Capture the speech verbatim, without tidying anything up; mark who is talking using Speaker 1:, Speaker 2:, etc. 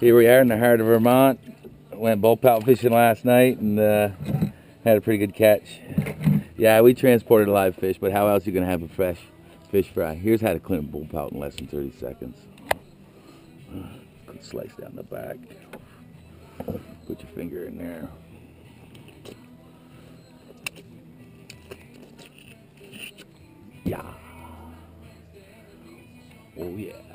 Speaker 1: Here we are in the heart of Vermont. Went bull pout fishing last night and uh, had a pretty good catch. Yeah, we transported a live fish, but how else are you going to have a fresh fish fry? Here's how to clean a bull pout in less than thirty seconds. Slice down the back. Put your finger in there. Yeah. Oh yeah.